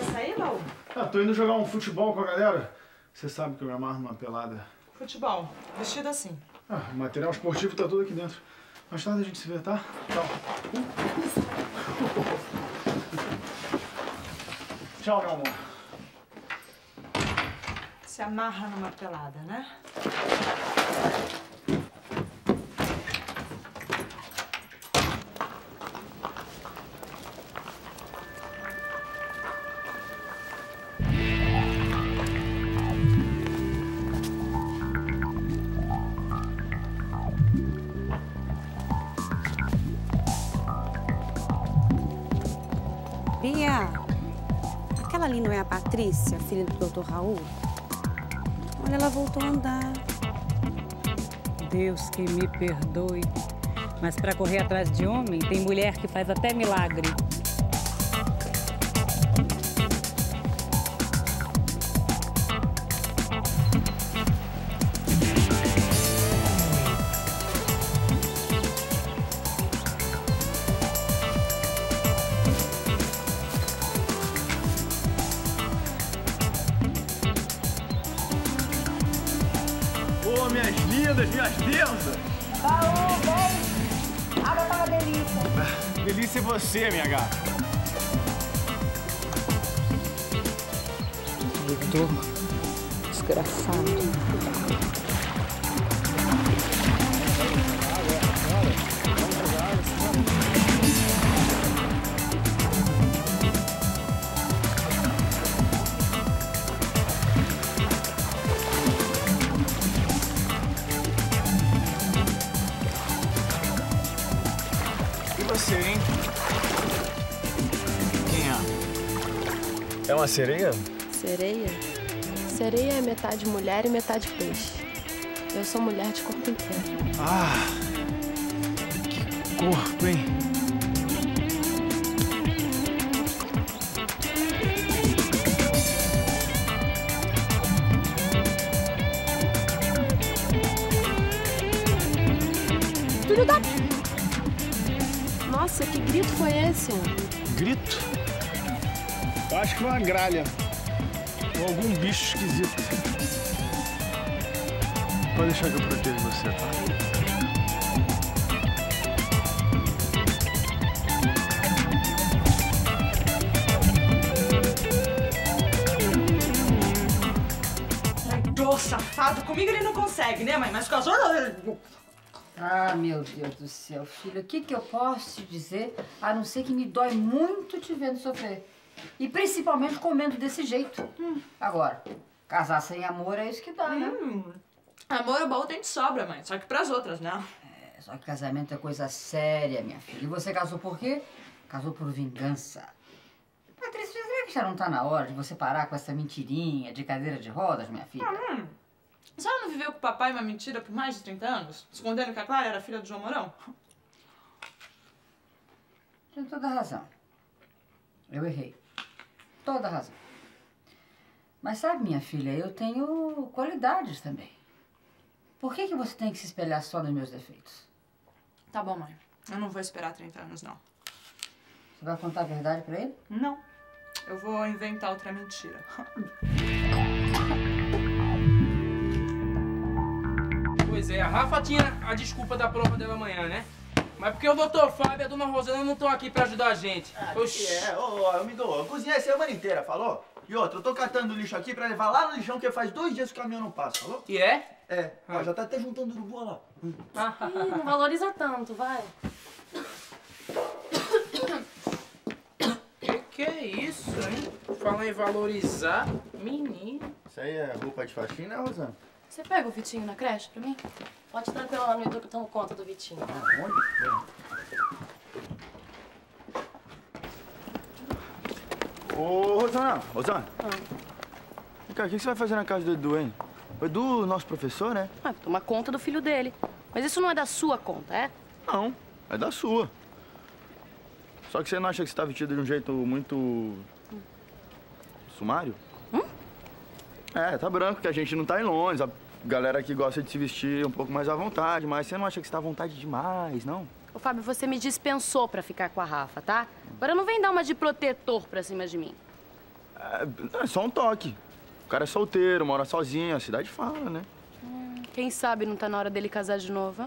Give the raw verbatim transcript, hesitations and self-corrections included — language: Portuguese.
sair, Laú? Ah, tô indo jogar um futebol com a galera. Você sabe que eu me amarro numa pelada. Futebol, vestido assim. Ah, o material esportivo tá tudo aqui dentro. Mais tarde a gente se vê, tá? Tchau. Tchau, meu amor. Se amarra numa pelada, né? Bia, aquela ali não é a Patrícia, filha do doutor Raul? Olha, ela voltou a andar. Deus que me perdoe. Mas para correr atrás de homem, tem mulher que faz até milagre. Ô, minhas lindas, minhas deusas! Baú, vem! Água tá uma delícia. Delícia é você, minha gata. Vitor, desgraçado. Você, hein? Quem é? É uma sereia? Sereia? Sereia é metade mulher e metade peixe. Eu sou mulher de corpo inteiro. Ah! Que corpo, hein? Filho da... Nossa, que grito foi esse? Grito? Eu acho que foi uma gralha. Ou algum bicho esquisito. Pode deixar que eu protejo você, tá? Traidor, safado. Comigo ele não consegue, né, mãe? Mas com as outras... Ah, meu Deus do céu, filha, o que que eu posso te dizer, a não ser que me dói muito te vendo sofrer. E principalmente comendo desse jeito. Hum. Agora, casar sem amor é isso que dá, né? Hum. Amor, o baú tem de sobra, mãe. Só que pras outras, né? É, só que casamento é coisa séria, minha filha. E você casou por quê? Casou por vingança. Patrícia, será que já não tá na hora de você parar com essa mentirinha de cadeira de rodas, minha filha? Hum. A senhora não viveu com o papai uma mentira por mais de trinta anos? Escondendo que a Clara era filha do João Mourão? Tem toda a razão. Eu errei. Toda a razão. Mas sabe, minha filha, eu tenho qualidades também. Por que que você tem que se espelhar só nos meus defeitos? Tá bom, mãe. Eu não vou esperar trinta anos, não. Você vai contar a verdade pra ele? Não. Eu vou inventar outra mentira. Pois é, a Rafa tinha a desculpa da prova dela amanhã, né? Mas porque o doutor Fábio e a dona Rosana não estão aqui pra ajudar a gente. Ah, que é, ô, ô, me dou, eu cozinhei a semana inteira, falou? E outra, eu tô catando lixo aqui pra levar lá no lixão, que faz dois dias que o caminhão não passa, falou? E é? É, ó, já tá até juntando urubu ó lá. Ih, não valoriza tanto, vai. Que que é isso, hein? Falar em valorizar, menino. Isso aí é roupa de faxina, né, Rosana? Você pega o Vitinho na creche pra mim? Pode tranquilo lá no Edu que eu tomo conta do Vitinho. Ah, onde? Ô, Rosana, Rosana. Ah. Vem cá, o que você vai fazer na casa do Edu, hein? O Edu, nosso professor, né? Ah, toma conta do filho dele. Mas isso não é da sua conta, é? Não, é da sua. Só que você não acha que você tá vestido de um jeito muito... Hum. sumário? Hum? É, tá branco, que a gente não tá em Londres. A galera aqui gosta de se vestir um pouco mais à vontade, mas você não acha que você tá à vontade demais, não? Ô, Fábio, você me dispensou pra ficar com a Rafa, tá? Agora não vem dar uma de protetor pra cima de mim. É, é só um toque. O cara é solteiro, mora sozinho, a cidade fala, né? Hum, quem sabe não tá na hora dele casar de novo?